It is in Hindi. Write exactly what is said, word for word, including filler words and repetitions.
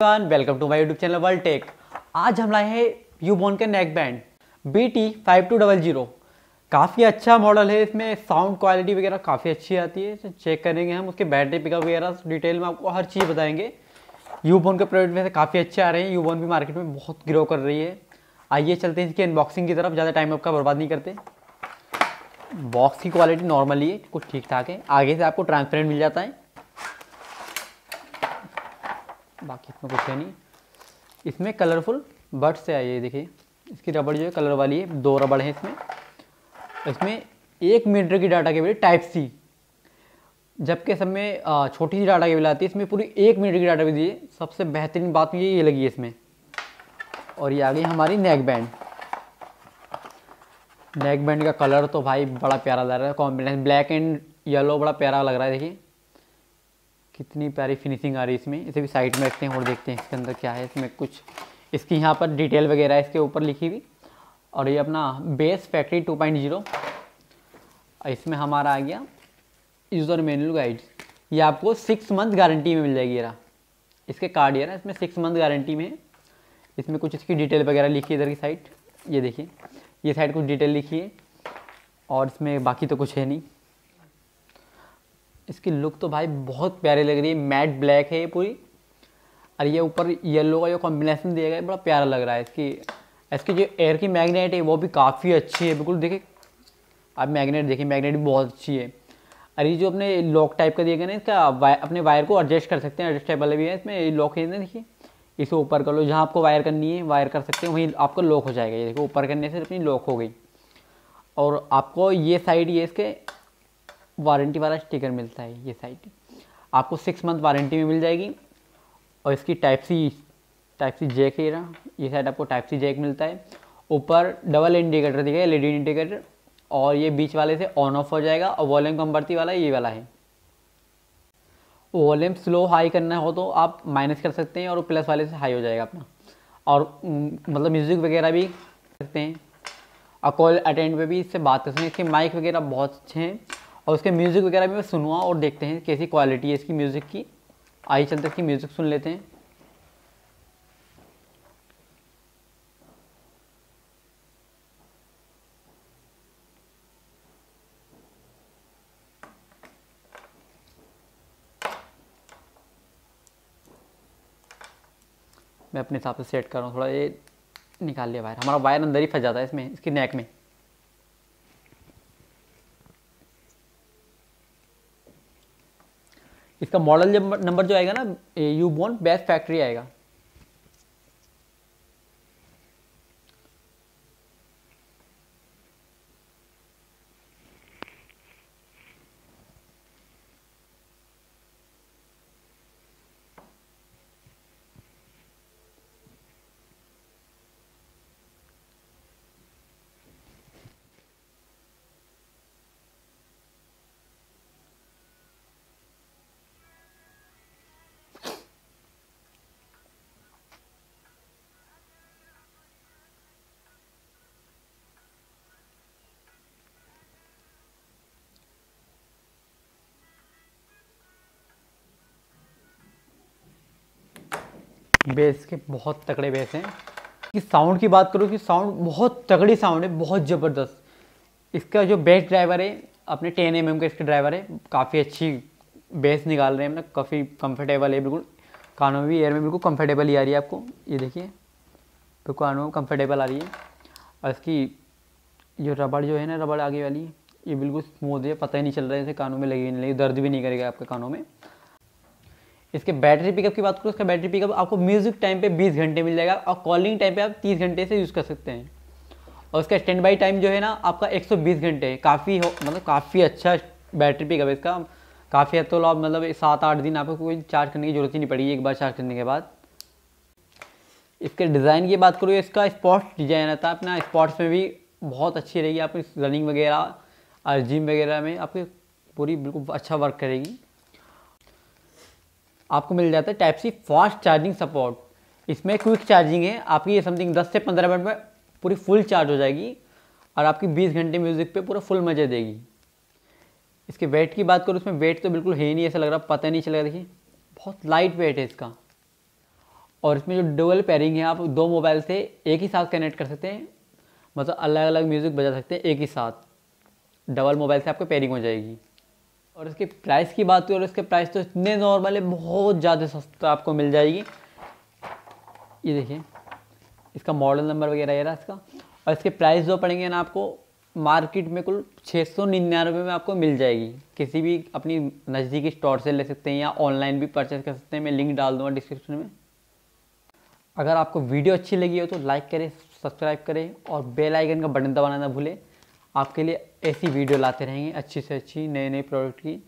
Everyone, welcome to my YouTube channel world tech. आज हम लाए हैं यूबोन के neck band B T five two double zero. काफ़ी अच्छा मॉडल है, इसमें साउंड क्वालिटी वगैरह काफ़ी अच्छी आती है। तो चेक करेंगे हम उसके बैटरी पिकअप वगैरह डिटेल में आपको हर चीज़ बताएंगे। यूबोन के प्रोडक्ट में से काफ़ी अच्छे आ रहे हैं। यूबोन भी मार्केट में बहुत ग्रो कर रही है। आइए चलते हैं इसकी अनबॉक्सिंग की तरफ, ज़्यादा टाइम आपका बर्बाद नहीं करते। बॉक्स की क्वालिटी नॉर्मली है, कुछ ठीक ठाक है। आगे से आपको ट्रांसपेरेंट मिल जाता है, बाकी इसमें कुछ है नहीं। इसमें कलरफुल बड्स से आई है, देखिए इसकी रबड़ जो है कलर वाली है, दो रबड़ है इसमें। इसमें एक मीटर की डाटा केबल टाइप सी, जबकि सब में छोटी सी डाटा केबल आती है, इसमें पूरी एक मीटर की डाटा केबल दी है। सबसे बेहतरीन बात मुझे ये लगी है इसमें। और ये आ गई हमारी नेक बैंड। नेक बैंड का कलर तो भाई बड़ा प्यारा लग रहा है, कॉम्बिनेशन ब्लैक एंड येलो बड़ा प्यारा लग रहा है। देखिए कितनी प्यारी फिनिशिंग आ रही है इसमें। इसे भी साइड में रखते हैं और देखते हैं इसके अंदर क्या है। इसमें कुछ इसकी यहाँ पर डिटेल वगैरह है इसके ऊपर लिखी हुई। और ये अपना bass factory two point zero. इसमें हमारा आ गया यूज़र मैनुअल गाइड। ये आपको सिक्स मंथ गारंटी में मिल जाएगी। ये रहा इसके कार्ड, ये रहा इसमें सिक्स मंथ गारंटी में है। इसमें कुछ इसकी डिटेल वगैरह लिखी है इधर की साइड, ये देखिए ये साइड कुछ डिटेल लिखी है। और इसमें बाकी तो कुछ है नहीं। इसकी लुक तो भाई बहुत प्यारी लग रही है, मैट ब्लैक है ये पूरी। और ये ऊपर येलो का जो कॉम्बिनेशन दिया गया है बड़ा प्यारा लग रहा है। इसकी इसकी जो एयर की मैग्नेट है वो भी काफ़ी अच्छी है, बिल्कुल देखिए आप मैग्नेट देखिए, मैग्नेट भी बहुत अच्छी है। और ये जो अपने लॉक टाइप का दिया गया ना, इसका वाय, अपने वायर को एडजस्ट कर सकते हैं, एडजस्टेबल भी है इसमें। लॉक है ना, देखिए इसे ऊपर कर लो, जहाँ आपको वायर करनी है वायर कर सकते हैं, वहीं आपको लॉक हो जाएगा। ये देखो ऊपर करने से अपनी लॉक हो गई। और आपको ये साइड ये इसके वारंटी वाला स्टिकर मिलता है। ये साइड आपको सिक्स मंथ वारंटी में मिल जाएगी। और इसकी type C type C jack है ना, ये साइड आपको टाइप सी जैक मिलता है। ऊपर डबल इंडिकेटर दिखा है, एल ई डी इंडिकेटर। और ये बीच वाले से ऑन ऑफ हो जाएगा। और वॉल्यूम कम बढ़ती वाला ये वाला है। वॉल्यूम स्लो हाई करना हो तो आप माइनस कर सकते हैं, और प्लस वाले से हाई हो जाएगा अपना। और मतलब म्यूज़िक वगैरह भी कर सकते हैं, और कॉल अटेंड पे भी इससे बात कर सकते हैं। इसके माइक वगैरह बहुत अच्छे हैं। और उसके म्यूज़िक वगैरह भी मैं सुनूँगा और देखते हैं कैसी क्वालिटी है इसकी म्यूज़िक की। आइए चलते इसकी म्यूज़िक सुन लेते हैं। मैं अपने हिसाब से सेट कर रहा हूँ, थोड़ा ये निकाल लिया वायर, हमारा वायर अंदर ही फंस जाता है इसमें, इसकी नेक में। इसका मॉडल जब नंबर जो आएगा ना, यूबोन बेस्ट फैक्ट्री आएगा। बेस के बहुत तगड़े बेस हैं। कि साउंड की बात करूँ कि साउंड बहुत तगड़ी साउंड है, बहुत ज़बरदस्त। इसका जो बेस ड्राइवर है अपने टेन एम एम का इसका ड्राइवर है, काफ़ी अच्छी बेस निकाल रहे हैं, मतलब काफ़ी कंफर्टेबल है, बिल्कुल कानों में भी एयर में बिल्कुल कंफर्टेबल ही आ रही है आपको। ये देखिए बिल्कुल कानों में कंफर्टेबल आ रही है। और इसकी जो रबड़ जो है ना, रबड़ आगे वाली, ये बिल्कुल स्मूथ है, पता ही नहीं चल रहा है जैसे कानों में लगी नहीं लगी, दर्द भी नहीं करेगा आपके कानों में। इसके बैटरी पिकअप की बात करूँ, इसका बैटरी पिकअप आपको म्यूजिक टाइम पे बीस घंटे मिल जाएगा, और कॉलिंग टाइम पे आप तीस घंटे से यूज़ कर सकते हैं। और इसका स्टैंड बाई टाइम जो है ना आपका एक सौ बीस घंटे है। काफ़ी हो मतलब काफ़ी अच्छा बैटरी पिकअप है इसका, काफ़ी अच्छा। तो आप मतलब सात आठ दिन आपको कोई चार्ज करने की जरूरत ही नहीं पड़ेगी एक बार चार्ज करने के बाद। इसके डिज़ाइन की बात करूँ, इसका स्पोर्ट्स डिज़ाइन आता है अपना, स्पोर्ट्स में भी बहुत अच्छी रहेगी। आप रनिंग वगैरह और जिम वगैरह में आपकी पूरी बिल्कुल अच्छा वर्क करेगी। आपको मिल जाता है type C fast charging support. इसमें क्विक चार्जिंग है आपकी, ये समथिंग दस से पंद्रह मिनट में पूरी फुल चार्ज हो जाएगी, और आपकी बीस घंटे म्यूज़िक पे पूरा फुल मज़े देगी। इसके वेट की बात करूँ, इसमें वेट तो बिल्कुल है ही नहीं, ऐसा लग रहा पता नहीं चलेगा। देखिए बहुत लाइट वेट है इसका। और इसमें जो डुअल पेयरिंग है, आप दो मोबाइल से एक ही साथ कनेक्ट कर सकते हैं, मतलब अलग अलग म्यूज़िक बजा सकते हैं एक ही साथ, डबल मोबाइल से आपको पेयरिंग हो जाएगी। और इसके प्राइस की बात करें, इसके प्राइस तो इतने नॉर्मल है, बहुत ज़्यादा सस्ता आपको मिल जाएगी। ये देखिए इसका मॉडल नंबर वगैरह ये रहा इसका। और इसके प्राइस जो पड़ेंगे ना आपको मार्केट में कुल छः सौ निन्यानवे में आपको मिल जाएगी। किसी भी अपनी नज़दीकी स्टोर से ले सकते हैं या ऑनलाइन भी परचेज कर सकते हैं, मैं लिंक डाल दूँगा डिस्क्रिप्शन में। अगर आपको वीडियो अच्छी लगी हो तो लाइक करें, सब्सक्राइब करें और बेल आइकन का बटन दबाना ना भूलें। आपके लिए ऐसी वीडियो लाते रहेंगे अच्छी से अच्छी नए नए प्रोडक्ट की।